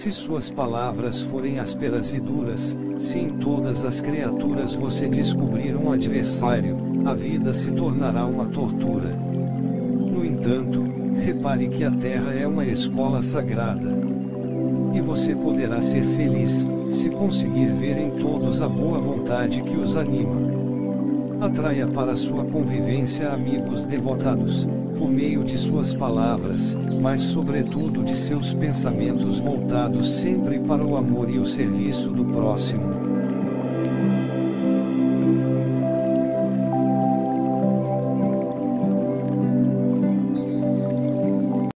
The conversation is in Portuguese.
Se suas palavras forem ásperas e duras, se em todas as criaturas você descobrir um adversário, a vida se tornará uma tortura. No entanto, repare que a Terra é uma escola sagrada. E você poderá ser feliz, se conseguir ver em todos a boa vontade que os anima. Atraia para sua convivência amigos devotados, por meio de suas palavras, mas sobretudo de seus pensamentos voltados sempre para o amor e o serviço do próximo.